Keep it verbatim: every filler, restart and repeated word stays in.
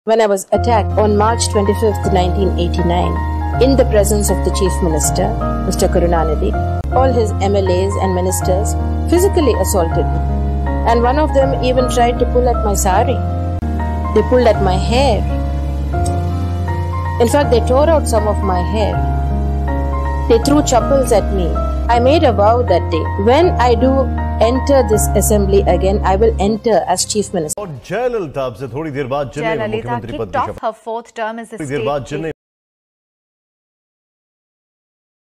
when I was attacked on March twenty-fifth, nineteen eighty-nine, in the presence of the Chief Minister, Mister Karunanidhi. All his M L As and ministers physically assaulted me, and one of them even tried to pull at my sari. They pulled at my hair. In fact, they tore out some of my hair. They threw chappals at me. I made a vow that day. When I do enter this assembly again, I will enter as Chief Minister. और जयललिता अब से थोड़ी देर बाद Jayalalithaa kicked off her fourth term as the state